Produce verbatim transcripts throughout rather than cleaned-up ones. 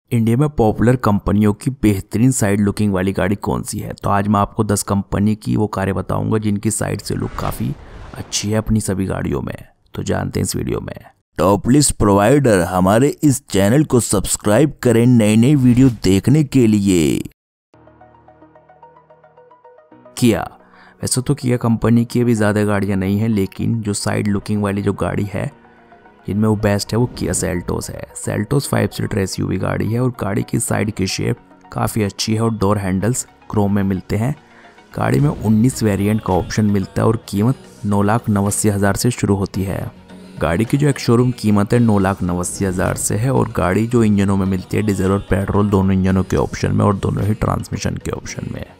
India में popular कंपनियों की बेहतरीन साइड लुकिंग वाली गाड़ी कौन सी है। तो आज मैं आपको दस कंपनी की वो कारें बताऊंगा जिनकी साइड से लुक काफ़ी अच्छी है अपनी सभी गाड़ियों में। तो जानते हैं इस वीडियो में। टॉप लिस्ट प्रोवाइडर हमारे इस चैनल को सब्सक्राइब करें नई नई वीडियो देखने के लिए। किया, वैसे तो किया कंपनी की अभी ज़्यादा गाड़ियाँ नहीं हैं, लेकिन जो साइड लुकिंग वाली जो गाड़ी है जिनमें वो बेस्ट है वो किया सेल्टोस है। सेल्टोस फाइव सीटर एसयूवी गाड़ी है और गाड़ी की साइड की शेप काफ़ी अच्छी है और डोर हैंडल्स क्रोम में मिलते हैं। गाड़ी में उन्नीस वेरिएंट का ऑप्शन मिलता है और कीमत नौ लाख नवासी हज़ार से शुरू होती है। गाड़ी की जो एक शोरूम कीमत है नौ लाख नवासी हज़ार से है और गाड़ी जो इंजनों में मिलती है डीजल और पेट्रोल दोनों इंजनों के ऑप्शन में और दोनों ही ट्रांसमिशन के ऑप्शन में।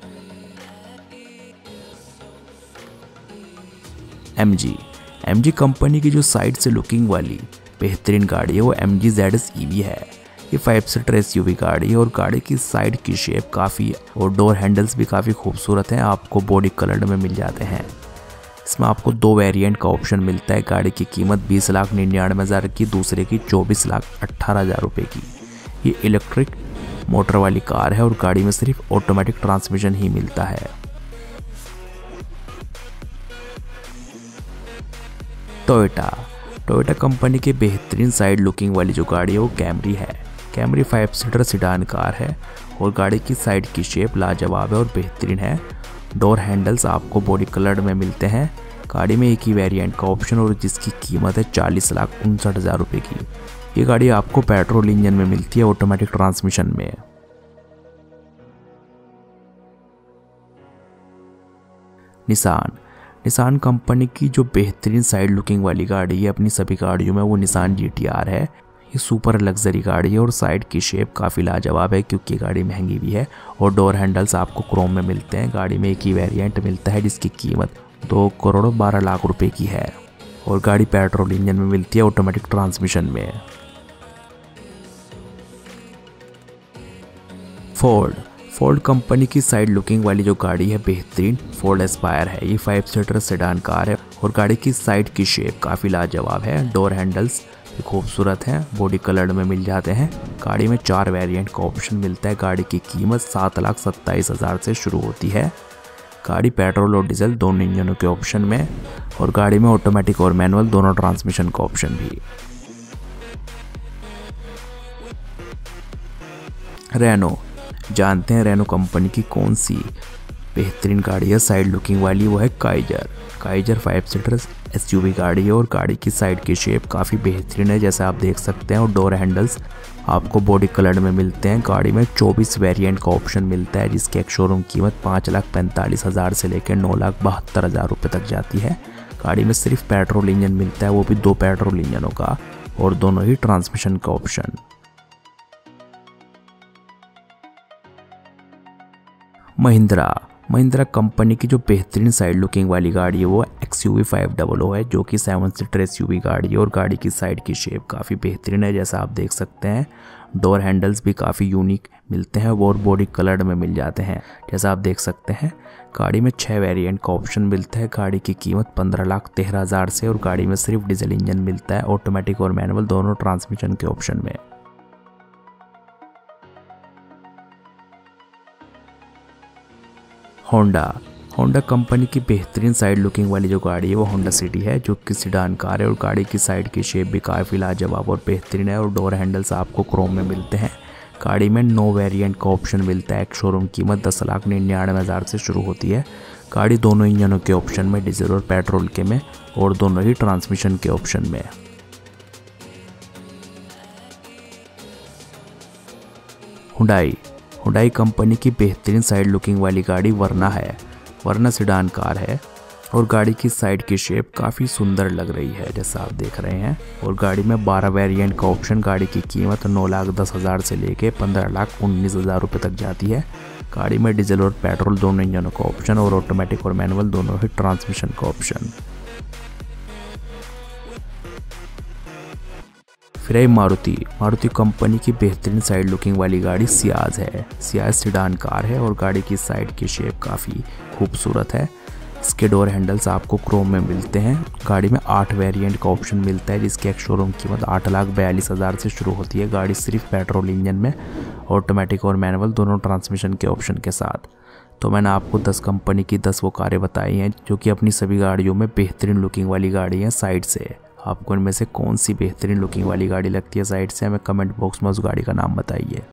M G M G company की जो साइड से लुकिंग वाली बेहतरीन गाड़ी है वो M G Z S E V है। ये फाइव सीटर एसयूवी गाड़ी है और गाड़ी की साइड की शेप काफ़ी और डोर हैंडल्स भी काफ़ी खूबसूरत हैं, आपको बॉडी कलर्ड में मिल जाते हैं। इसमें आपको दो वेरिएंट का ऑप्शन मिलता है। गाड़ी की कीमत बीस लाख निन्यानवे हज़ार की, दूसरे की चौबीस लाख अट्ठारह हज़ार रुपये की। ये इलेक्ट्रिक मोटर वाली कार है और गाड़ी में सिर्फ ऑटोमेटिक ट्रांसमिशन ही मिलता है। टोयोटा टोयोटा कंपनी की बेहतरीन साइड लुकिंग वाली जो गाड़ी है वो कैमरी है। Camry five seater sedan car है और गाड़ी की साइड की शेप लाजवाब है और बेहतरीन है। डोर हैंडल्स आपको बॉडी कलर्ड में मिलते हैं। गाड़ी में एक ही वेरिएंट का ऑप्शन और जिसकी कीमत है चालीस लाख उनसठ हज़ार रुपये की। ये गाड़ी आपको पेट्रोल इंजन में मिलती है ऑटोमेटिक ट्रांसमिशन में। निसान निसान कंपनी की जो बेहतरीन साइड लुकिंग वाली गाड़ी है अपनी सभी गाड़ियों में वो निसान जी टी आर है। ये सुपर लग्जरी गाड़ी है और साइड की शेप काफ़ी लाजवाब है क्योंकि गाड़ी महंगी भी है और डोर हैंडल्स आपको क्रोम में मिलते हैं। गाड़ी में एक ही वेरिएंट मिलता है जिसकी कीमत दो करोड़ बारह लाख रुपए की है और गाड़ी पेट्रोल इंजन में मिलती है ऑटोमेटिक ट्रांसमिशन में। फोर्ड फोर्ड कंपनी की साइड लुकिंग वाली जो गाड़ी है बेहतरीन फोर्ड एस्पायर है। ये फाइव सीटर सेडान कार है और गाड़ी की साइड की शेप काफ़ी लाजवाब है। डोर हैंडल्स भी खूबसूरत हैं, बॉडी कलर्ड में मिल जाते हैं। गाड़ी में चार वेरिएंट का ऑप्शन मिलता है। गाड़ी की कीमत सात लाख सत्ताईस हज़ार से शुरू होती है। गाड़ी पेट्रोल और डीजल दोनों इंजनों के ऑप्शन में और गाड़ी में ऑटोमेटिक और मैनुअल दोनों ट्रांसमिशन का ऑप्शन भी। रेनो जानते हैं रेनो कंपनी की कौन सी बेहतरीन गाड़ी है साइड लुकिंग वाली, वो है Kiger. Kiger five seater SUV गाड़ी है और गाड़ी की साइड की शेप काफ़ी बेहतरीन है जैसा आप देख सकते हैं और डोर हैंडल्स आपको बॉडी कलर्ड में मिलते हैं। गाड़ी में चौबीस वेरिएंट का ऑप्शन मिलता है जिसकी एक शोरूम कीमत पाँच लाख पैंतालीस हज़ार से लेकर नौ लाख बहत्तर हज़ार रुपये तक जाती है। गाड़ी में सिर्फ पेट्रोल इंजन मिलता है, वो भी दो पेट्रोल इंजनों का और दोनों ही ट्रांसमिशन का ऑप्शन। महिंद्रा महिंद्रा कंपनी की जो बेहतरीन साइड लुकिंग वाली गाड़ी है वो X U V five double O है जो कि सेवन सीटर एसयूवी गाड़ी है और गाड़ी की साइड की शेप काफ़ी बेहतरीन है जैसा आप देख सकते हैं। डोर हैंडल्स भी काफ़ी यूनिक मिलते हैं और बॉडी कलर्ड में मिल जाते हैं जैसा आप देख सकते हैं। गाड़ी में छः वेरिएंट का ऑप्शन मिलता है। गाड़ी की कीमत पंद्रह लाख तेरह हज़ार से और गाड़ी में सिर्फ डीजल इंजन मिलता है, ऑटोमेटिक और मैनुअल दोनों ट्रांसमिशन के ऑप्शन में। होंडा होंडा कंपनी की बेहतरीन साइड लुकिंग वाली जो गाड़ी है वो होंडा सिटी है जो कि सिडान कार है और गाड़ी की साइड की शेप भी काफ़ी लाजवाब और बेहतरीन है और डोर हैंडल्स आपको क्रोम में मिलते हैं। गाड़ी में नौ वेरिएंट का ऑप्शन मिलता है। एक शोरूम कीमत दस लाख निन्यानवे हज़ार से शुरू होती है। गाड़ी दोनों इंजनों के ऑप्शन में, डीजल और पेट्रोल के में और दोनों ही ट्रांसमिशन के ऑप्शन में। हुंडई हुंडई कंपनी की बेहतरीन साइड लुकिंग वाली गाड़ी वरना है। वरना सिडान कार है और गाड़ी की साइड की शेप काफ़ी सुंदर लग रही है जैसा आप देख रहे हैं और गाड़ी में बारह वेरिएंट का ऑप्शन। गाड़ी की कीमत नौ लाख दस हज़ार से लेके पंद्रह लाख उन्नीस हज़ार रुपये तक जाती है। गाड़ी में डीजल और पेट्रोल दोनों इंजनों का ऑप्शन और ऑटोमेटिक और मैनुअल दोनों ही ट्रांसमिशन का ऑप्शन। फिर है मारुति मारुति कंपनी की बेहतरीन साइड लुकिंग वाली गाड़ी सियाज है। सियाज सिडान कार है और गाड़ी की साइड की शेप काफ़ी खूबसूरत है। इसके डोर हैंडल्स आपको क्रोम में मिलते हैं। गाड़ी में आठ वेरिएंट का ऑप्शन मिलता है, जिसकी एक शोरूम कीमत आठ लाख बयालीस हज़ार से शुरू होती है। गाड़ी सिर्फ पेट्रोल इंजन में, ऑटोमेटिक और मैनुअल दोनों ट्रांसमिशन के ऑप्शन के साथ। तो मैंने आपको दस कंपनी की दस वो कारें बताई हैं जो कि अपनी सभी गाड़ियों में बेहतरीन लुकिंग वाली गाड़ी हैं साइड से। आपको इनमें से कौन सी बेहतरीन लुकिंग वाली गाड़ी लगती है साइड से, हमें कमेंट बॉक्स में उस गाड़ी का नाम बताइए।